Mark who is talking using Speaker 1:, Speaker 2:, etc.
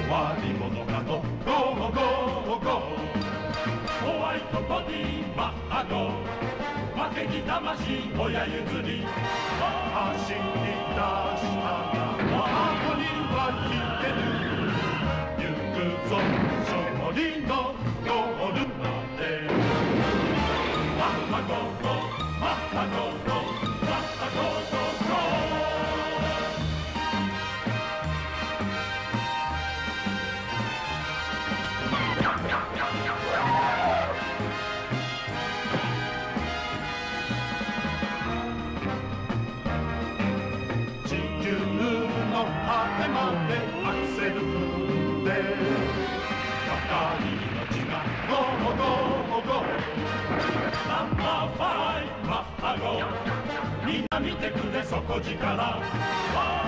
Speaker 1: 割り物かとゴーゴーゴーホワイトボディマッハゴ負けに魂親譲り走り出したが後には引ける行くぞ勝利のゴールまでマッハゴーゴーマッハゴーゴーマッハゴーゴーゴー果てまでアクセル踏んで若い命がゴーゴーゴーナンバーファイブマッハゴーみんな見てくれ底力